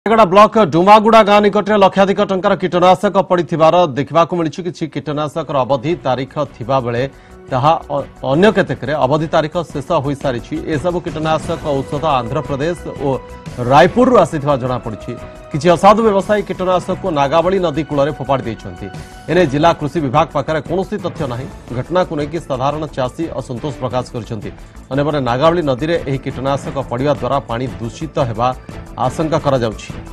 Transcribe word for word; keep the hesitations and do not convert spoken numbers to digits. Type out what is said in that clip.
Rayagada block डुमागुड़ा गाँ निकट में लक्षाधिक टंकार कीटनाशक पड़िथिबार देखबाकू मिलिछि। किछि कीटनाशक अवधि तारीख थिबा बेले ताहा अन्य केतेकरे अवधि तारीख शेष होई सारिछि। ए सब कीटनाशक औषध आंध्र प्रदेश और रायपुर आसीथिबा जणा पड़िछि। किछि असाधु व्यवसायी कीटनाशक को नागावली नदी कूल में फोपाड़ी देइछन्ति। एने जिला कृषि विभाग पाखरे कोनोसी तथ्य नाही। घटना को लेकिन साधारण चाषी असंतोष प्रकाश करछन्ति। अन्यपटे नागावली नदी में एही कीटनाशक पड़िवा द्वारा पानी दूषित हेबा आशंका करा जाउछि।